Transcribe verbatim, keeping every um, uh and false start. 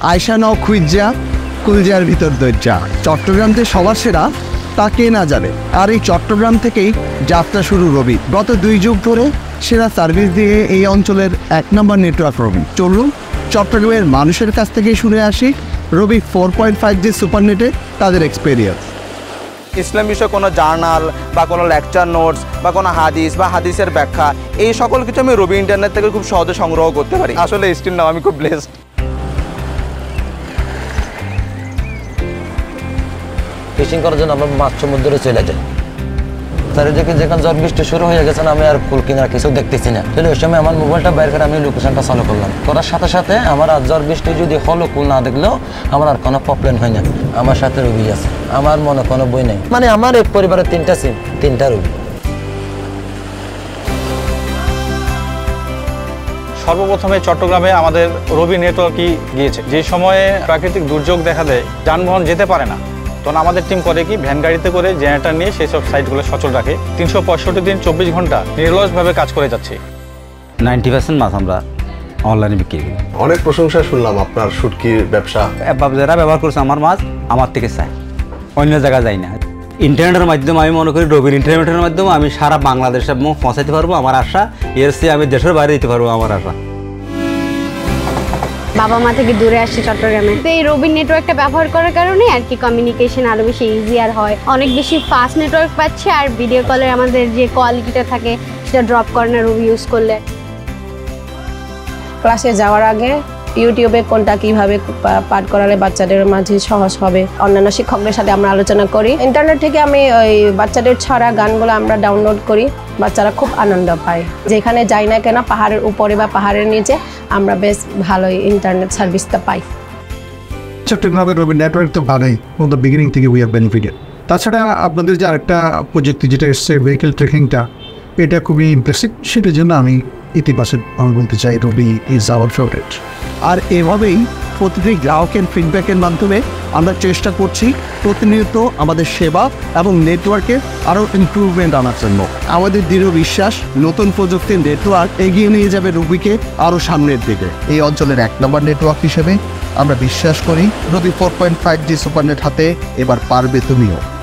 আয়সা নাও খুঁজা কুলজার ভিতর দরজা। চট্টগ্রাম যে সবার সেরা তা কে না জানে। আর এই চট্টগ্রাম থেকেই যাত্রা শুরু রবি। গত দুই যুগ ধরে সেরা সার্ভিস দিয়ে এই অঞ্চলের এক নম্বর নেটওয়ার্ক রবি। চলুন চট্টগ্রামের মানুষের কাছ থেকেই শুনে আসি Robi four point five G সুপারনেটে তাদের এক্সপেরিয়েন্স। ইসলাম বিষয়ে কোনো জার্নাল বা কোনো লেকচার নোটস বা কোনো হাদিস বা হাদিসের ব্যাখ্যা এই সকল কিছু আমি রবি ইন্টারনেট থেকে খুব সহজে সংগ্রহ করতে পারি। আসলে স্টিল নাও আমি খুব ব্লেসড। ফিশিং করার জন্য আমরা মাছ সমুদ্রে চলে যাই। চারিদিকে যেখানে ঝড় বৃষ্টি শুরু হয়ে গেছে আমি আর কুল কিনার কিছু দেখতেছি না। তাহলে ওই সময় আমার মোবাইলটা বের করে আমি লোকেশনটা চালু করলাম। করার সাথে সাথে আমার আর ঝড় বৃষ্টি যদি হলো কুল না দেখলেও আমার আর কোনো প্রবলেম হয় না। আমার সাথে রবি আছে, আমার মনে কোনো বই নেই। মানে আমার এক পরিবারের তিনটা সিম, তিনটা রবি। সর্বপ্রথমে চট্টগ্রামে আমাদের রবি নেটওয়ার্কই গিয়েছে। যে সময়ে প্রাকৃতিক দুর্যোগ দেখা দেয়, যানবাহন যেতে পারে না, তখন আমাদের টিম করে কি ভ্যান গাড়িতে করে জেনারেটর নিয়ে সেই সব সাইটগুলো সচল রাখে। তিনশো পঁয়ষট্টি দিন চব্বিশ ঘন্টা নিরলসভাবে কাজ করে যাচ্ছে। নাইনটি পার্সেন্ট মাছ আমরা অনলাইনে বিক্রি করি। অনেক প্রশংসা শুনলাম আপনার শুটকির ব্যবসা। যারা ব্যবহার করছে আমার মাছ আমার থেকে চায়, অন্য জায়গায় যায় না। ইন্টারনেটের মাধ্যমে আমি মনে করি রবির ইন্টারনেটের মাধ্যমে আমি সারা বাংলাদেশে পৌঁছাতে পারবো আমার আশা। এর চেয়ে আমি দেশের বাইরে দিতে পারবো আমার আশা। বাবা মা থেকে দূরে আসছে চট্টগ্রামে, তো এই রবি নেটওয়ার্কটা ব্যবহার করার কারণে আর কি কমিউনিকেশন আরো বেশি ইজিয়ার হয়। অনেক বেশি ফাস্ট নেটওয়ার্ক পাচ্ছে আর ভিডিও কলের আমাদের যে কোয়ালিটিটা থাকে সেটা ড্রপ করে না রবি ইউজ করলে। ক্লাসে যাওয়ার আগে ইউটিউবে কোনটা কিভাবে পাঠ করালে বাচ্চাদের মাঝে সহজ হবে অন্যান্য শিক্ষকদের সাথে আমরা আলোচনা করি। ইন্টারনেট থেকে আমি ওই বাচ্চাদের ছড়া গানগুলো আমরা ডাউনলোড করি, বাচ্চারা খুব আনন্দ পায়। যেখানে যাই না কেন পাহাড়ের উপরে বা পাহাড়ের নিচে আমরা বেশ ভালোই ইন্টারনেট সার্ভিসটা পাই। চট্টগ্রামের রবি নেটওয়ার্ক তো ভালোই, ফ্রম দ্য বিগিনিং থেকে উই হ্যাভ বেনিফিটেড। তাছাড়া আপনাদের যে আরেকটা প্রযুক্তি যেটা এসছে ভেহিকেল ট্রেকিংটা, এটা খুবই ইমপ্রেসিভ। সেটার জন্য আমি ইতিবাচক আমি বলতে চাই রবি ইজ আওয়ার ফেভারিট। আর এভাবেই প্রতিটি গ্রাহকের ফিডব্যাকের মাধ্যমে আমরা চেষ্টা করছি প্রতিনিয়ত আমাদের সেবা এবং নেটওয়ার্কে আরও ইমপ্রুভমেন্ট আনার জন্য। আমাদের দৃঢ় বিশ্বাস নতুন প্রযুক্তির নেটওয়ার্ক এগিয়ে নিয়ে যাবে রবিকে আরও সামনের দিকে। এই অঞ্চলের এক নম্বর নেটওয়ার্ক হিসেবে আমরা বিশ্বাস করি Robi four point five G Supernet হাতে এবার পারবে তুমিও।